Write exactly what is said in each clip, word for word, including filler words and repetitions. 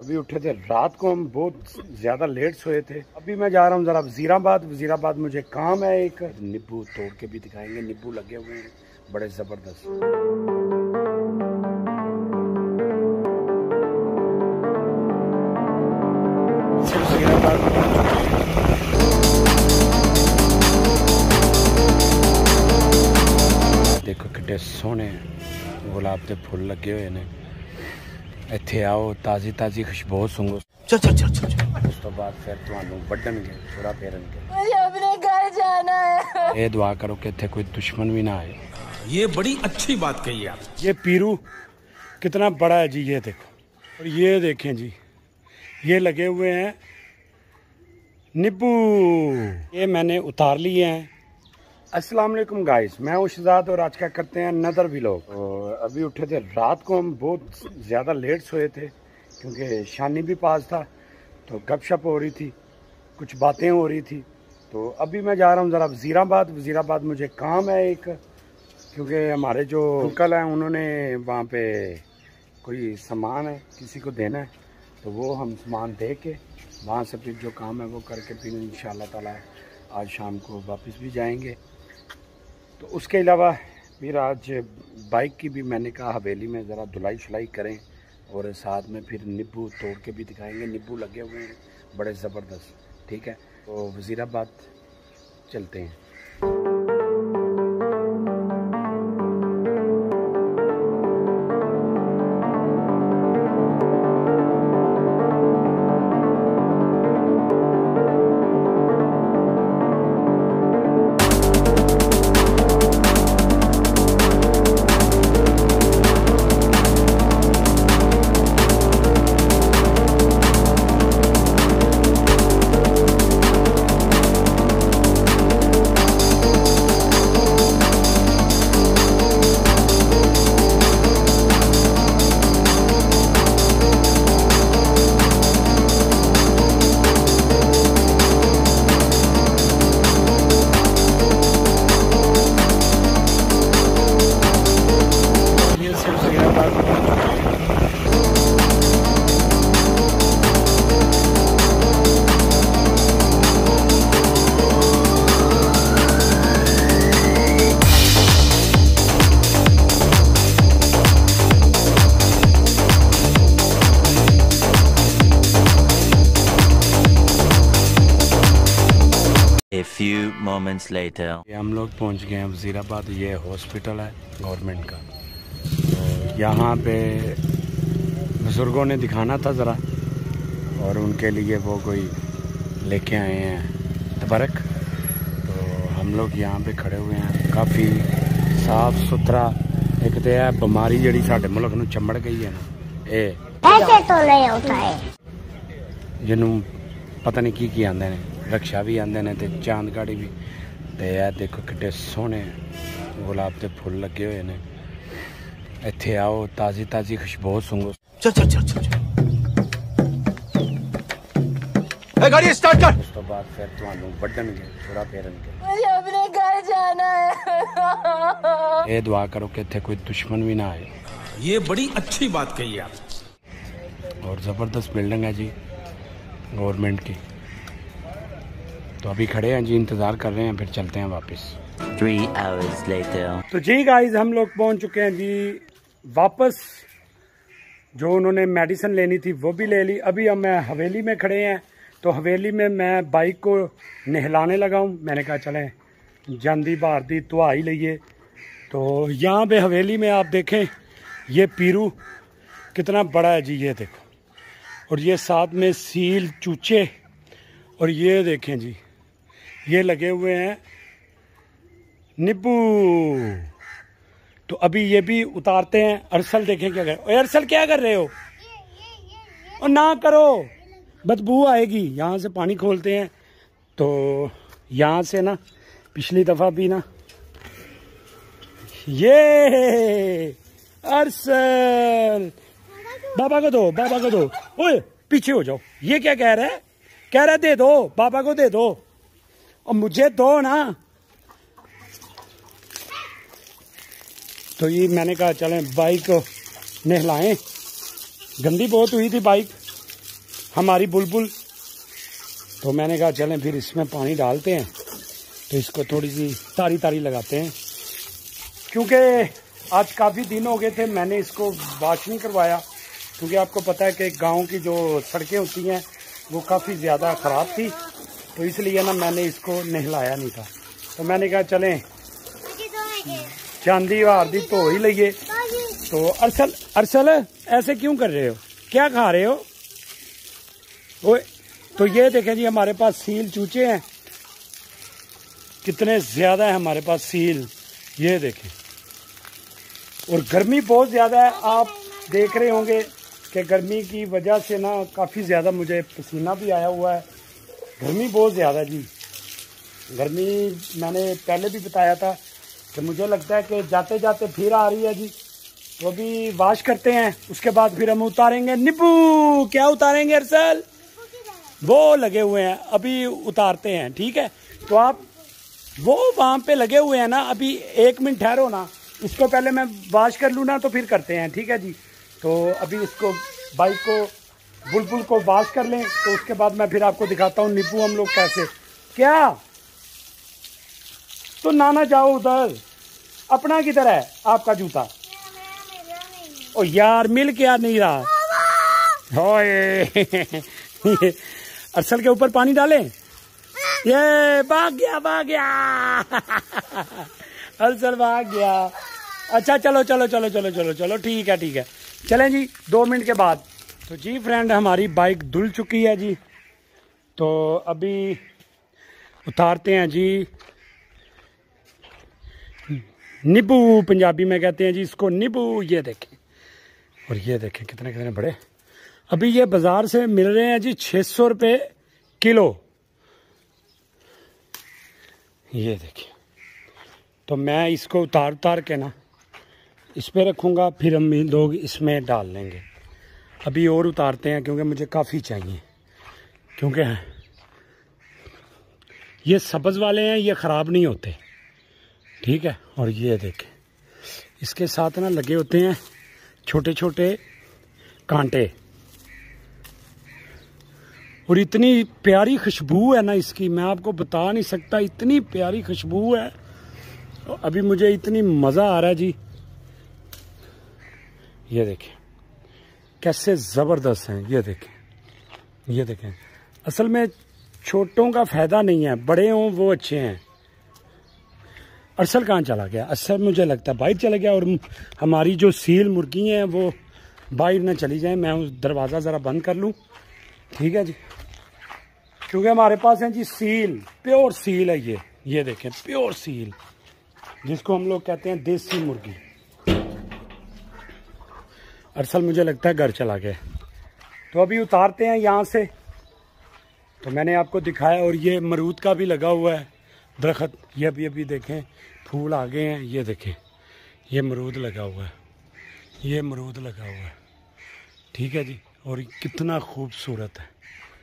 अभी उठे थे रात को, हम बहुत ज्यादा लेट सोए थे। अभी मैं जा रहा हूँ जरा वजीराबाद। वजीराबाद मुझे काम है एक। नींबू तोड़ के भी दिखाएंगे, नींबू लगे हुए हैं बड़े जबरदस्त। देखो कितने सोहने गुलाब के फुल लगे हुए ने। इत्थे आओ, ताज़ी ताज़ी खुशबू सूंघो। चल चल चल चल उस तो बाद फिर तुहानू वड्डणगे, थोड़ा फेरनगे। मुझे अपने घर जाना है। ये दुआ करो कि इत्थे कोई दुश्मन भी ना आए। ये बड़ी अच्छी बात कही आप। ये पीरू कितना बड़ा है जी, ये देखो। और ये देखें जी, ये लगे हुए हैं नींबू। ये मैंने उतार लिए हैं। अस्सलाम वालेकुम गाइस, मैं हूँ शहजाद और आज क्या करते हैं नदर व्लॉग। और अभी उठे थे रात को, हम बहुत ज़्यादा लेट सोए थे क्योंकि शानी भी पास था, तो गपशप हो रही थी, कुछ बातें हो रही थी। तो अभी मैं जा रहा हूँ ज़रा वजीराबाद। वजीराबाद मुझे काम है एक, क्योंकि हमारे जो अंकल हैं उन्होंने वहाँ पे कोई सामान है किसी को देना है, तो वो हम सामान दे के वहाँ से फिर जो काम है वो करके फिर इंशाल्लाह ताला आज शाम को वापस भी जाएंगे। तो उसके अलावा फिर आज बाइक की भी मैंने कहा हवेली में ज़रा धुलाई शुलाई करें और साथ में फिर नींबू तोड़ के भी दिखाएंगे। नींबू लगे हुए हैं बड़े ज़बरदस्त। ठीक है, तो वजीराबाद चलते हैं। A few moments later. ये हम लोग पहुंच गए हैं वजीराबाद। ये हॉस्पिटल है गवर्नमेंट का। तो यहाँ पे बुज़ुर्गों ने दिखाना था ज़रा, और उनके लिए वो कोई लेके आए हैं तबरक। तो हम लोग यहाँ पे खड़े हुए हैं, काफ़ी साफ सुथरा। एक तो है बीमारी जड़ी साडे मुल्क नूं चंबड़ गई है ना, ये ऐसे तो नहीं होता है, जिन्हों पता नहीं की की आंदे ने, रक्षा भी आंदे ने ते चांदगाड़ी भी। ते यार देखो कितने सोहने गुलाब के फुल लगे हुए ने। इत्थे आओ, ताज़ी ताज़ी खुशबू सूंघो। चल चल चल चल ए गाड़ी स्टार्ट कर। उस तो बाद फिर तुहानू वड्डणगे, थोड़ा फेरनगे। मुझे अपने घर जाना है। ये दुआ करो कि इत्थे कोई दुश्मन भी ना आए। ये बड़ी अच्छी बात कही आप। और ज़बरदस्त बिल्डिंग है जी गवर्नमेंट की। तो अभी खड़े हैं जी, इंतज़ार कर रहे हैं, फिर चलते हैं वापस। Three hours later. तो जी गाइस, हम लोग पहुंच चुके हैं जी वापस। जो उन्होंने मेडिसिन लेनी थी वो भी ले ली। अभी हम मैं हवेली में खड़े हैं, तो हवेली में मैं बाइक को नहलाने लगा हूँ। मैंने कहा चलें जंदी बाहर दी तो आ ही लीजिए। तो यहाँ पे हवेली में आप देखें, ये पीरू कितना बड़ा है जी, ये देखो। और ये साथ में सील, चूचे, और ये देखें जी, ये लगे हुए हैं नींबू। तो अभी ये भी उतारते हैं। अरसल देखें क्या कर रहे हो। अरसल क्या कर रहे हो? और ना करो, बदबू आएगी। यहाँ से पानी खोलते हैं। तो यहाँ से ना पिछली दफ़ा भी ना, ये अरसल बाबा को दो, बाबा को दो। ओए पीछे हो जाओ। ये क्या कह रहा है? कह रहा है दे दो, बाबा को दे दो और मुझे दो ना। तो ये मैंने कहा चलें बाइक नहलाएं, गंदी बहुत हुई थी बाइक। हमारी बुलबुल। तो मैंने कहा चलें फिर इसमें पानी डालते हैं, तो इसको थोड़ी सी तारी तारी लगाते हैं, क्योंकि आज काफ़ी दिन हो गए थे मैंने इसको वॉश नहीं करवाया, क्योंकि आपको पता है कि गांव की जो सड़कें होती हैं वो काफ़ी ज़्यादा ख़राब थी, तो इसलिए ना मैंने इसको नहलाया नहीं था। तो मैंने कहा चलें चांदी वार दी तो ही लइए। तो अरसल अरसल ऐसे क्यों कर रहे हो, क्या खा रहे हो? ओए, तो ये देखें जी हमारे पास सील चूचे हैं, कितने ज़्यादा है हमारे पास सील, ये देखें। और गर्मी बहुत ज़्यादा है, आप देख रहे होंगे कि गर्मी की वजह से ना काफ़ी ज़्यादा मुझे पसीना भी आया हुआ है। गर्मी बहुत ज़्यादा जी, गर्मी मैंने पहले भी बताया था कि मुझे लगता है कि जाते जाते फिर आ रही है जी। तो अभी वॉश करते हैं, उसके बाद फिर हम उतारेंगे नींबू। क्या उतारेंगे अरसल? वो लगे हुए हैं, अभी उतारते हैं, ठीक है। तो आप वो वहाँ पे लगे हुए हैं ना, अभी एक मिनट ठहरो ना, इसको पहले मैं वॉश कर लूँ ना तो फिर करते हैं, ठीक है जी। तो अभी इसको बाइक को बुलबुल को वॉश कर लें, तो उसके बाद मैं फिर आपको दिखाता हूँ नींबू हम लोग कैसे। क्या तो नाना जाओ उधर, अपना किधर है आपका जूता? ओ यार मिल क्या नहीं रहा। होए अरसल के ऊपर पानी डालें, ये भाग गया भाग गया अरसल भाग गया। अच्छा चलो चलो चलो चलो चलो चलो ठीक है ठीक है, चलें जी दो मिनट के बाद। तो जी फ्रेंड हमारी बाइक धुल चुकी है जी, तो अभी उतारते हैं जी नींबू, पंजाबी में कहते हैं जी इसको नींबू। ये देखें, और ये देखें कितने कितने बड़े। अभी ये बाजार से मिल रहे हैं जी छः सौ रुपये किलो। ये देखिए, तो मैं इसको उतार उतार के ना इस पे रखूँगा, फिर हम लोग इसमें डाल लेंगे। अभी और उतारते हैं क्योंकि मुझे काफ़ी चाहिए, क्योंकि ये सब्ज़ वाले हैं, ये ख़राब नहीं होते, ठीक है। और ये देखें इसके साथ ना लगे होते हैं छोटे छोटे कांटे, और इतनी प्यारी खुशबू है ना इसकी, मैं आपको बता नहीं सकता, इतनी प्यारी खुशबू है। अभी मुझे इतनी मज़ा आ रहा है जी। ये देखें कैसे ज़बरदस्त हैं, ये देखें ये देखें। असल में छोटों का फ़ायदा नहीं है, बड़े हों वो अच्छे हैं। अरसल कहाँ चला गया? अरसल मुझे लगता है बाहर चला गया, और हमारी जो सील मुर्गी हैं वो बाहर ना चली जाए। मैं उस दरवाज़ा ज़रा बंद कर लूँ, ठीक है जी, क्योंकि हमारे पास है जी सील, प्योर सील है ये ये देखें प्योर सील, जिसको हम लोग कहते हैं देसी मुर्गी। अरसल मुझे लगता है घर चला गया, तो अभी उतारते हैं यहाँ से। तो मैंने आपको दिखाया, और ये मरूद का भी लगा हुआ है दरख्त, ये अभी अभी देखें फूल आ गए हैं। ये देखें ये मरूद लगा हुआ है, ये अमरूद लगा हुआ है, ठीक है जी। और कितना खूबसूरत है।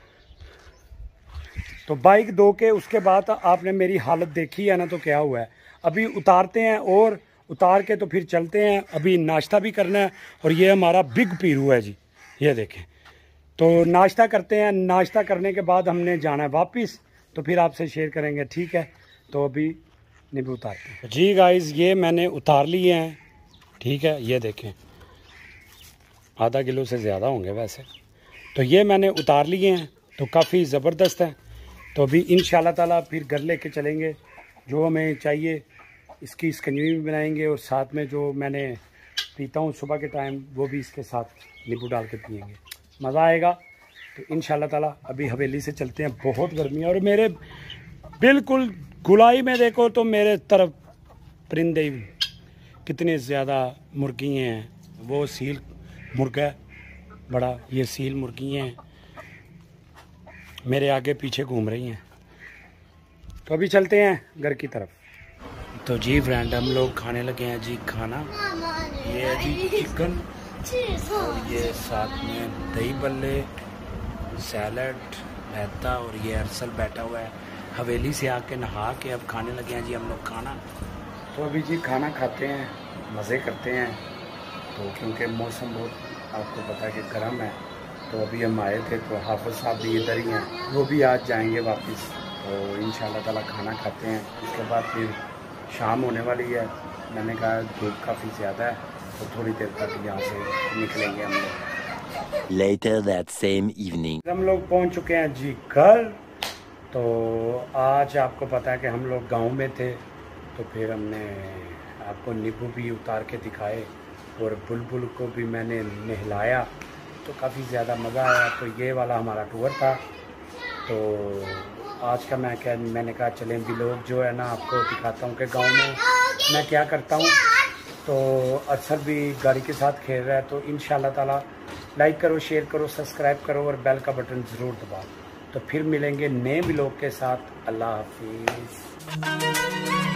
तो बाइक धो के उसके बाद आपने मेरी हालत देखी है ना, तो क्या हुआ है। अभी उतारते हैं और उतार के तो फिर चलते हैं, अभी नाश्ता भी करना है। और ये हमारा बिग पीरू है जी, ये देखें। तो नाश्ता करते हैं, नाश्ता करने के बाद हमने जाना है वापस, तो फिर आपसे शेयर करेंगे, ठीक है। तो अभी नींबू उतारते हैं जी गाइस, ये मैंने उतार लिए हैं, ठीक है। ये देखें आधा किलो से ज़्यादा होंगे वैसे, तो ये मैंने उतार लिए हैं, तो काफ़ी ज़बरदस्त है। तो अभी इंशाल्लाह ताला फिर घर लेके चलेंगे, जो हमें चाहिए इसकी स्कंजवी भी बनाएंगे, और साथ में जो मैंने पीता हूँ सुबह के टाइम वो भी इसके साथ नींबू डाल के पिएंगे, मज़ा आएगा। तो इंशाल्लाह ताला अभी हवेली से चलते हैं, बहुत गर्मी है। और मेरे बिल्कुल गुलाई में देखो तो मेरे तरफ परिंदे कितने ज़्यादा मुर्गी हैं, वो सील मुर्गा है बड़ा, ये सील मुर्गी हैं मेरे आगे पीछे घूम रही हैं। तो अभी चलते हैं घर की तरफ। तो जी फ्रेंड हम लोग खाने लगे हैं जी खाना, ये है जी चिकन, और ये साथ में दही बल्ले, सैलड, रायता, और ये अरसल बैठा हुआ है हवेली से आके नहा के अब खाने लगे हैं जी हम लोग खाना। तो अभी जी खाना खाते हैं, मज़े करते हैं। तो क्योंकि मौसम बहुत आपको पता है कि गर्म है, तो अभी हम आए थे तो हाफिज साहब भी इधर ही हैं, वो भी आज जाएंगे वापस। तो इंशाल्लाह ताला खाना खाते हैं, उसके बाद फिर शाम होने वाली है। मैंने कहा धूप काफ़ी ज़्यादा है तो थोड़ी देर तक यहाँ से निकलेंगे हम लोग। Later that same evening. हम लोग पहुँच चुके हैं जी घर। तो आज आपको पता है कि हम लोग गांव में थे, तो फिर हमने आपको नींबू भी उतार के दिखाए और बुलबुल को भी मैंने नहलाया, तो काफ़ी ज़्यादा मज़ा आया। तो ये वाला हमारा टूर था। तो आज का मैं क्या मैंने कहा चलें भी लोग जो है ना आपको दिखाता हूँ कि गांव में मैं क्या करता हूँ। तो अरसद भी गाड़ी के साथ खेल रहा है। तो इंशाल्लाह ताला लाइक करो, शेयर करो, सब्सक्राइब करो और बेल का बटन ज़रूर दबाओ। तो फिर मिलेंगे नए व्लॉग के साथ। अल्लाह हाफिज़।